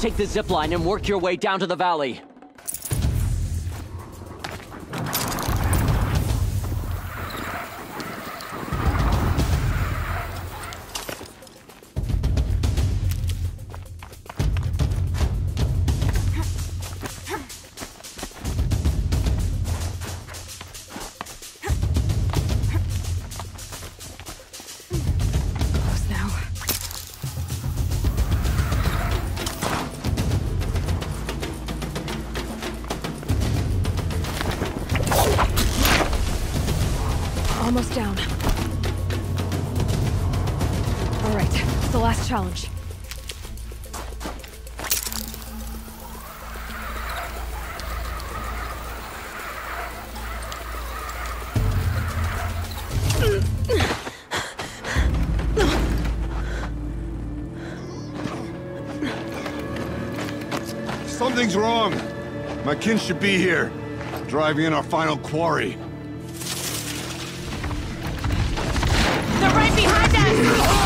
Take the zip line and work your way down to the valley. Almost down. All right, it's the last challenge. Something's wrong. My kin should be here, driving in our final quarry. They're right behind us!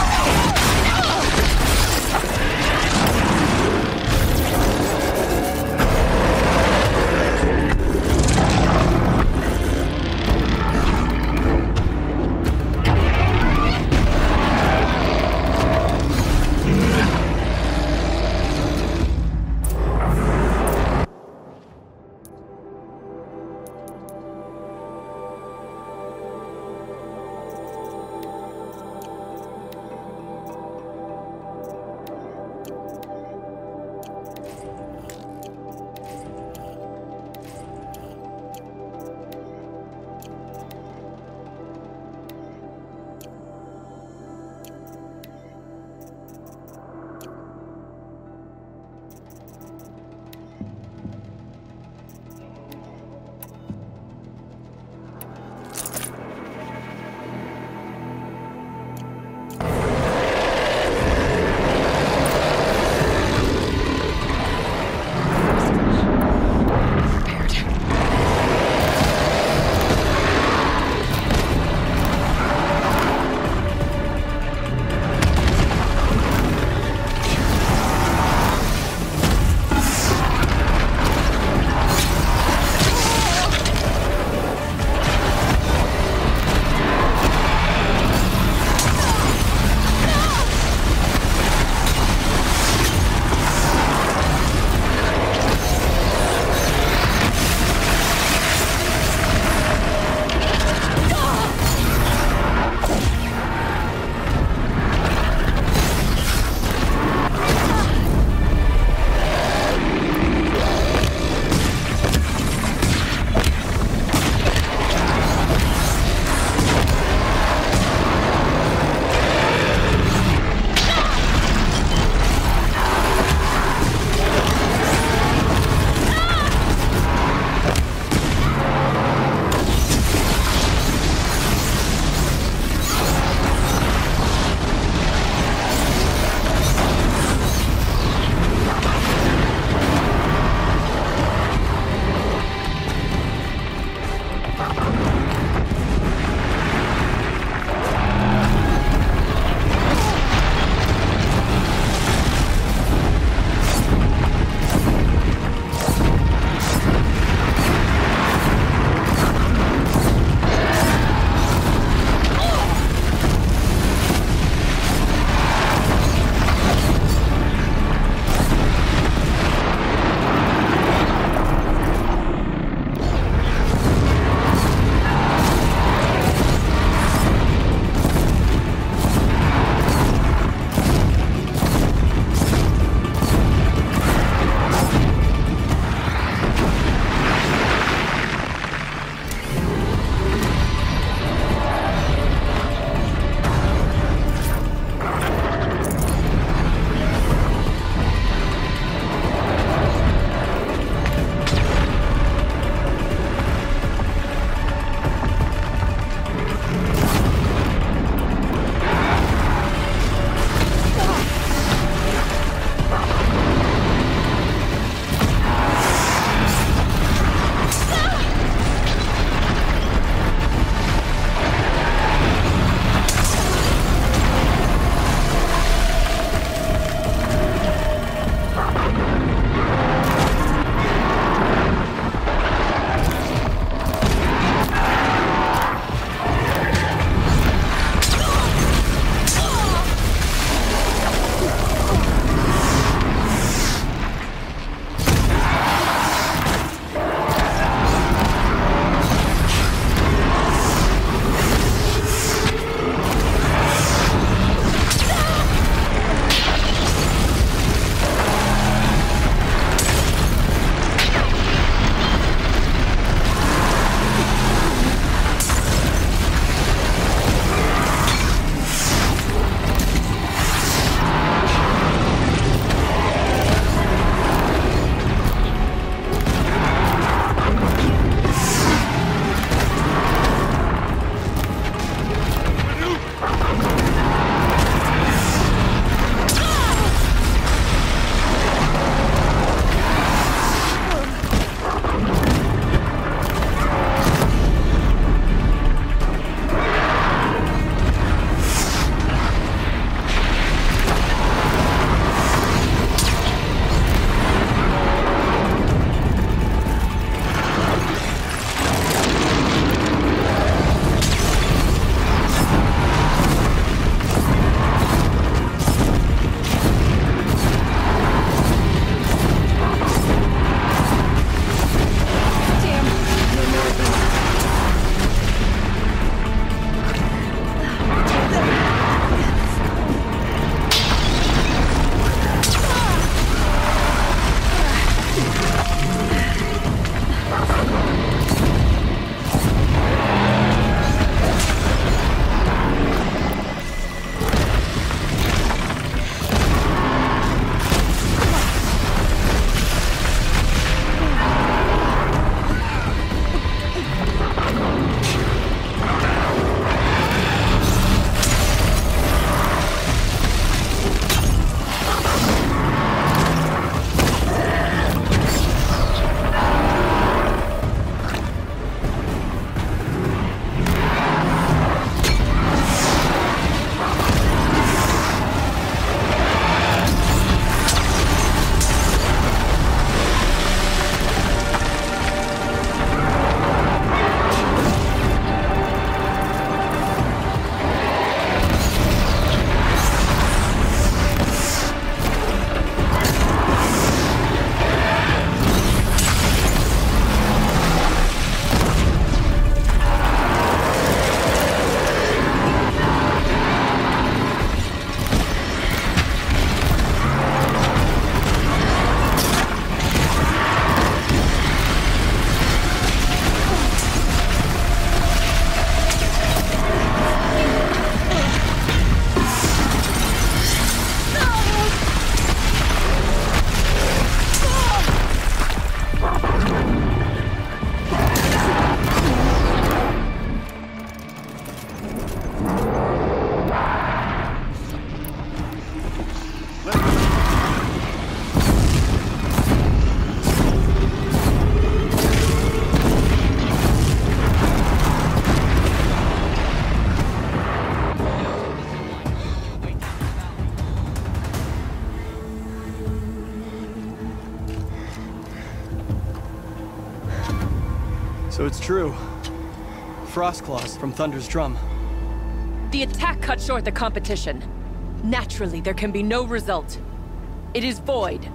So it's true. Frostclaws from Thunder's drum. The attack cut short the competition. Naturally, there can be no result. It is void.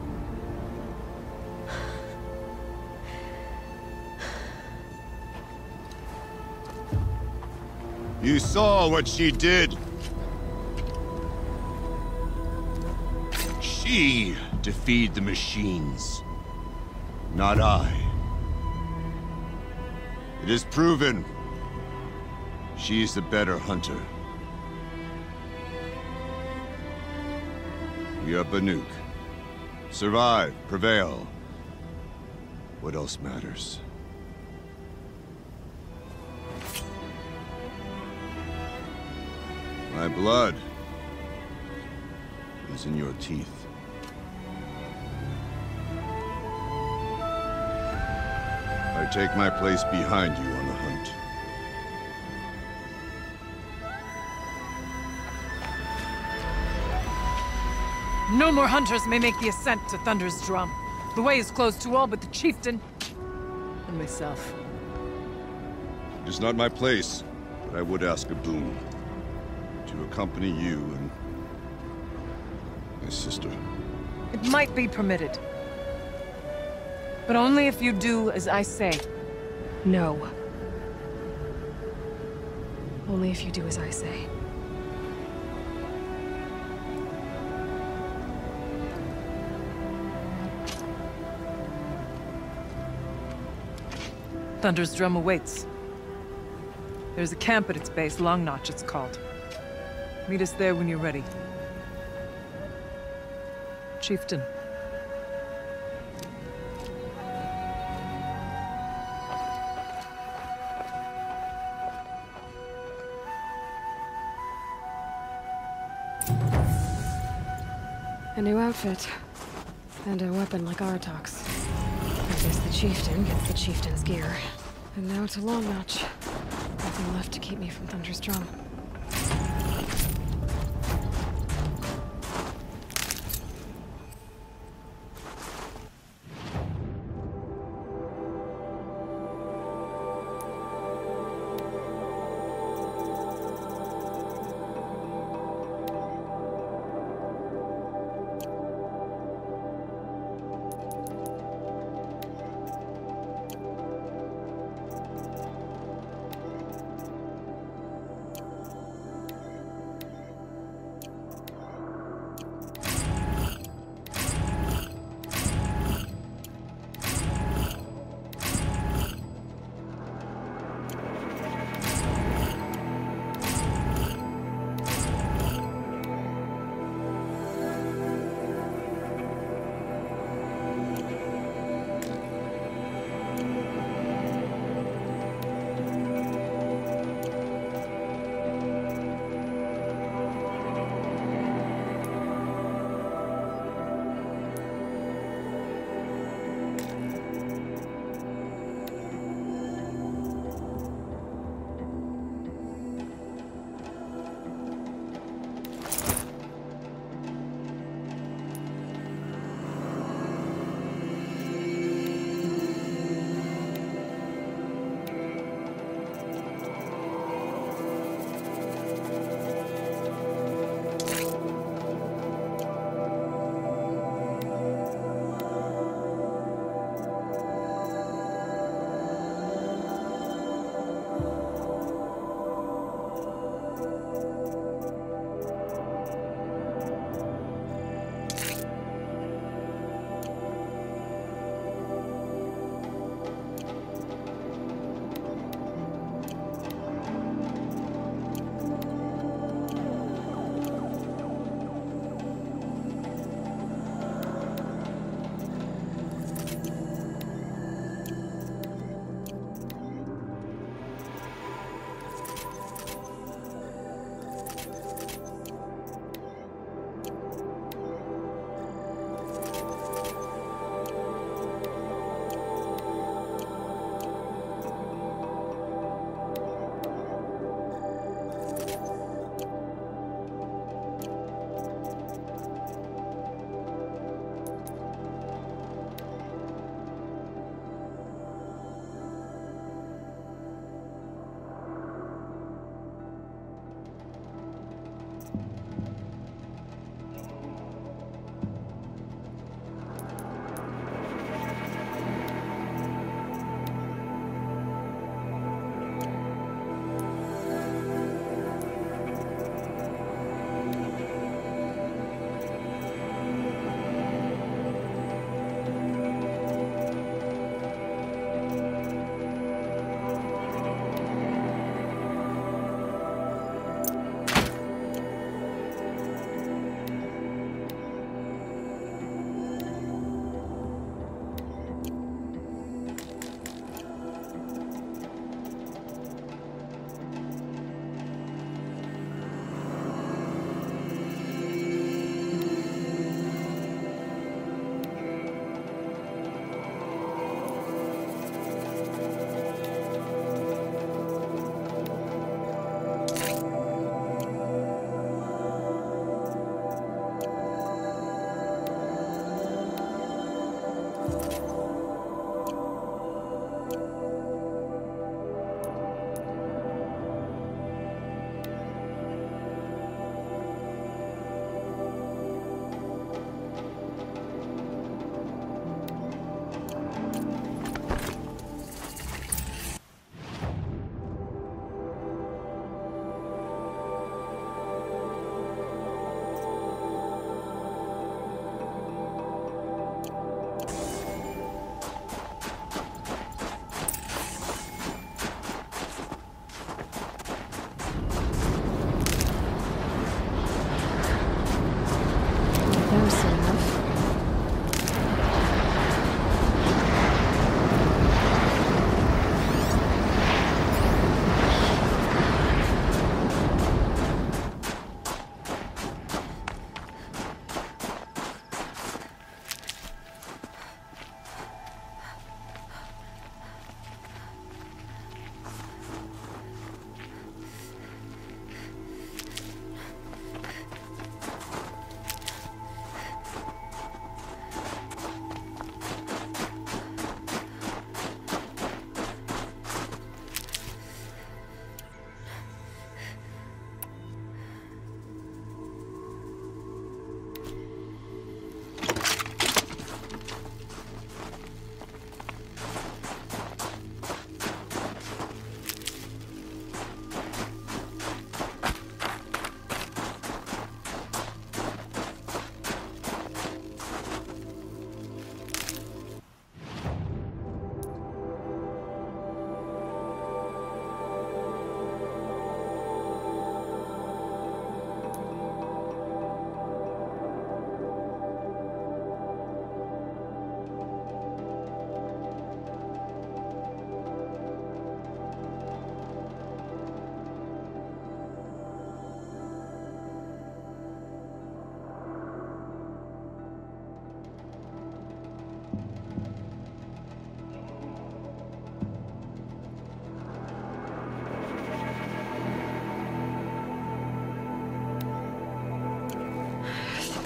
You saw what she did. She defeated the machines, not I. It is proven. She's the better hunter. We are Banuk. Survive, prevail. What else matters? My blood is in your teeth. I take my place behind you on the hunt. No more hunters may make the ascent to Thunder's drum. The way is closed to all but the chieftain and myself. It is not my place, but I would ask a boon. To accompany you and my sister. It might be permitted. But only if you do as I say. No. Only if you do as I say. Thunder's drum awaits. There's a camp at its base, Long Notch it's called. Meet us there when you're ready. Chieftain. A new outfit. And a weapon like Artox. I guess the chieftain gets the chieftain's gear. And now to Long Notch. Nothing left to keep me from Thunder's drum.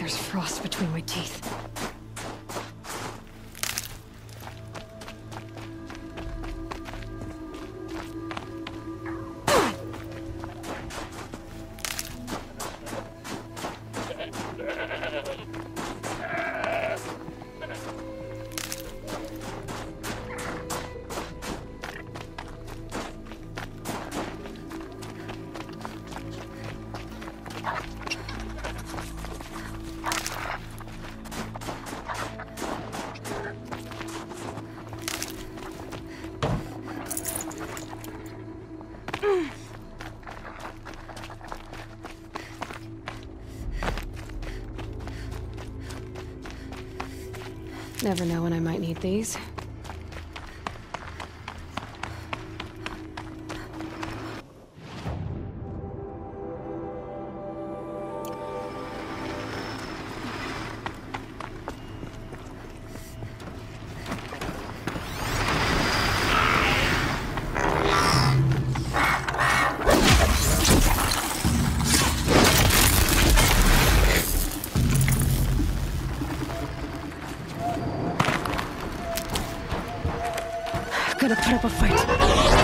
There's frost between my teeth. Never know when I might need these. Gotta put up a fight.